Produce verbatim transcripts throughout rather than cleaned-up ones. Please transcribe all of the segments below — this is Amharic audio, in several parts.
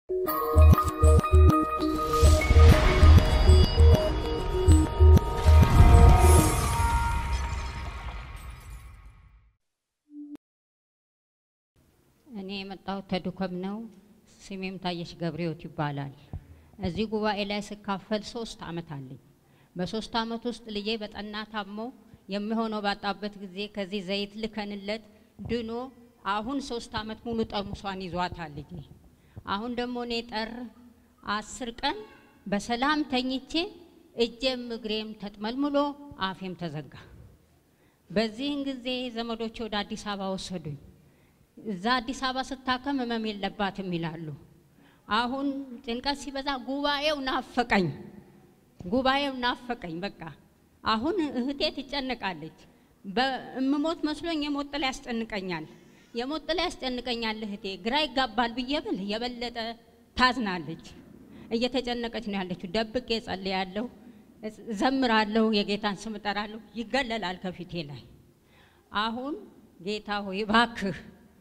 እኔ መጣው ተዱከም ነው ስሜም ታየሽ ገብሬዎት ይባላል እዚህ ጉባኤ ላይ ስካፈል ሶስት አመት አለኝ በሶስት አመት ውስጥ ልጄ በጠና ታሞ የሚሆነው ባጣበት ጊዜ ከዚህ ዘይት ልከንለት ድኖ አሁን ሶስት አመት ሙሉ ጠርሙሷን ይዟታል ልጄ አሁን ደግሞ እኔ ጠር አስር ቀን በሰላም ተኝቼ እጄም እግሬም ተጥመልምሎ አፌም ተዘጋ በዚህን ጊዜ ዘመዶቼ ወደ አዲስ አበባ ወሰዱኝ እዛ አዲስ አበባ ስታከም ህመም የለባትም ይላሉ አሁን ጭንቀት ሲበዛ ጉባኤው ናፈቀኝ ጉባኤው ናፈቀኝ በቃ አሁን እህቴ ትጨነቃለች በእምሞት መስሎኝ የሞት ላይ ያስጨንቀኛል የሞት ላይ ያስጨንቀኛል እህቴ ግራ ይጋባል ብዬብል የበለጠ ታዝናለች እየተጨነቀች ነው ያለችው ደብቄ ጸልያለሁ ዘምራለሁ የጌታን ስም ጠራለሁ ይገለላል ከፊቴ ላይ አሁን ጌታ ሆይ ባክህ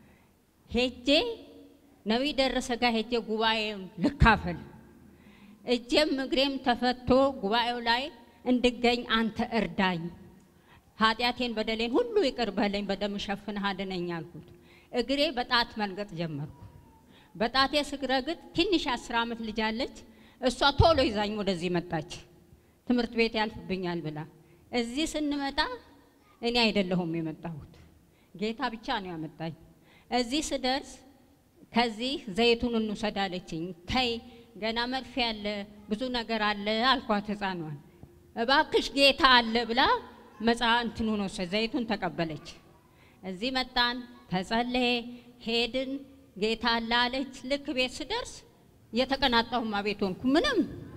ሄጄ ነብይ ደረሰ ጋር ሄጄ ጉባኤው ልካፈል እጄም እግሬም ተፈቶ ጉባኤው ላይ እንድገኝ አንተ እርዳኝ ኃጢያቴን በደሌን ሁሉ ይቅር በለኝ በደም ሸፍነህ አድነኝ አልኩት እግሬ በጣት መልገጥ ጀመርኩ በጣቴ ስግረግጥ ትንሽ አስር አመት ልጅ አለች እሷ ቶሎ ይዛኝ ወደዚህ መጣች ትምርት ቤት ያልፍብኛል ብላ እዚህ ስንመጣ እኔ አይደለሁም የመጣሁት ጌታ ብቻ ነው ያመጣኝ እዚህ ስደርስ ከዚህ ዘይቱን እንውሰዳለችኝ ታይ ገና መርፌ ያለ ብዙ ነገር አለ አልኳት ህፃኗን እባክሽ ጌታ አለ ብላ መጻንቱን ነው ዘይቱን ተቀበለች እዚህ መጣን ተጸለየ ሄድን ጌታ አለ አለች ልክ ቤት ስደርስ የተቀናጣው ማቤት ሆንኩ ምንም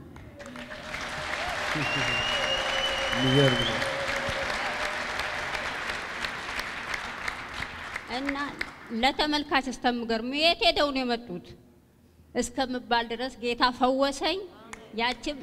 ይገርም እና ለተመልካች እስተምገርም የት ሄደው ነው የመጡት እስከምባል ድረስ ጌታ ፈወሰኝ ያቺም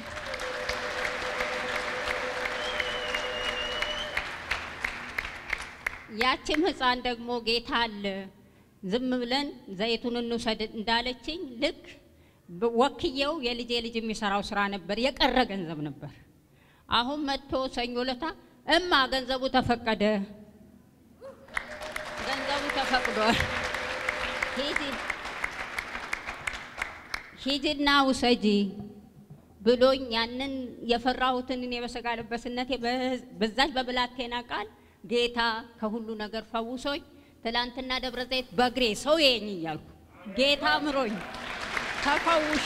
ያቺም ህፃን ደግሞ ጌታ አለ ዝም ብለን ዘይቱን እንውሰድ እንዳለችኝ ልክ ወክየው የልጄ ልጅ የሚሰራው ስራ ነበር የቀረ ገንዘብ ነበር አሁን መጥቶ ሰኞ ለታ እማ ገንዘቡ ተፈቀደ ገንዘቡ ተፈቅዷል ሂጂ ሂጂና ውሰጂ ብሎኝ ያንን የፈራሁትን እኔ በሰጋለበስነቴ በዛች በብላቴና ቃል ጌታ ከሁሉ ነገር ፈውሶኝ ትላንትና ደብረዘይት በእግሬ ሰው የኝ ይያልኩ ጌታ ምሮኝ ተፈውሼ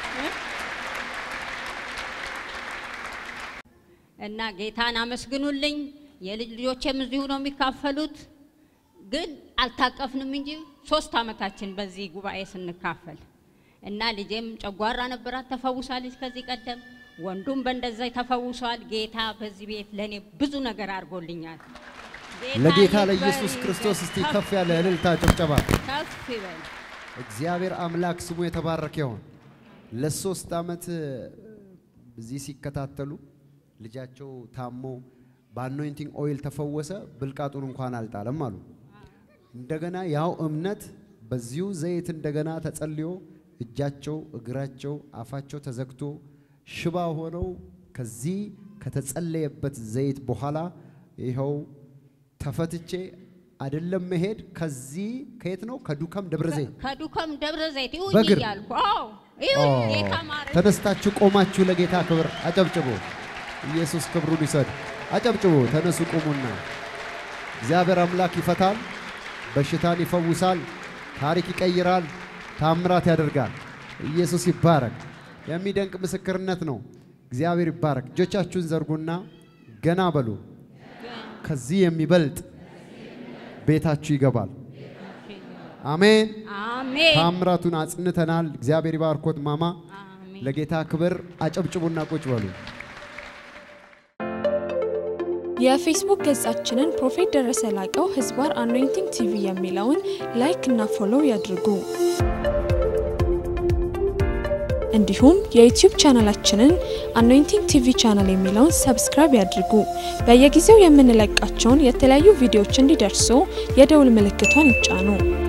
እና ጌታን አመስግኑልኝ የልጅ ልጆቼም እዚሁ ነው የሚካፈሉት ግን አልታቀፍንም እንጂ ሶስት አመታችን በዚህ ጉባኤ ስንካፈል እና ልጄም ጨጓራ ነበራት ተፈውሳለች ከዚህ ቀደም ወንዱም በእንደዛ ተፈውሷል ጌታ በዚህ ቤት ለኔ ብዙ ነገር አድርጎልኛል ለጌታ ለኢየሱስ ክርስቶስ እስቲ ከፍ ያለ እልልታ ጭብጨባ ከፍ ይበል እግዚአብሔር አምላክ ስሙ የተባረከ ይሁን ለሶስት አመት በዚህ ሲከታተሉ ልጃቸው ታሞ በአኖይንቲንግ ኦይል ተፈወሰ ብልቃጡን እንኳን አልጣለም አሉ እንደገና ያው እምነት በዚሁ ዘይት እንደገና ተጸልዮ እጃቸው እግራቸው አፋቸው ተዘግቶ ሽባ ሆነው ከዚህ ከተጸለየበት ዘይት በኋላ ይሄው ተፈትቼ አይደለም መሄድ ከዚህ ከየት ነው ከዱከም ደብረዘይት ከዱከም ደብረዘይት ይሁን ይያልኩ አው ይሁን ጌታ ማረ ተነስታችሁ ቆማችሁ ለጌታ ክብር አጨብጭቡ ኢየሱስ ክብሩን ይሰድ አጨብጭቡ ተነሱ ቆሙና እግዚአብሔር አምላክ ይፈታል በሽታን ይፈውሳል ታሪክ ይቀይራል ታምራት ያደርጋል ኢየሱስ ይባረክ የሚደንቅ ምስክርነት ነው እግዚአብሔር ይባረክ እጆቻችሁን ዘርጉና ገና በሉ ከዚህ የሚበልጥ ቤታችሁ ይገባል አሜን አሜን ታምራቱን አጽንተናል እግዚአብሔር ይባርኮት ማማ ለጌታ ክብር አጨብጭቡና ቁጭ በሉ የፌስቡክ ገጻችንን ፕሮፌት ደረሰ ላቀው ህዝባር አኖይንቲንግ ቲቪ የሚለውን ላይክ እና ፎሎው ያድርጉ እንዲሁም የዩቲዩብ ቻናላችንን አኖይንቲንግ ቲቪ ቻናል የሚለውን ሰብስክራይብ ያድርጉ በየጊዜው የምንለቃቸውን የተለያዩ ቪዲዮዎች እንዲደርሱ የደውል ምልክቷን ይጫኑ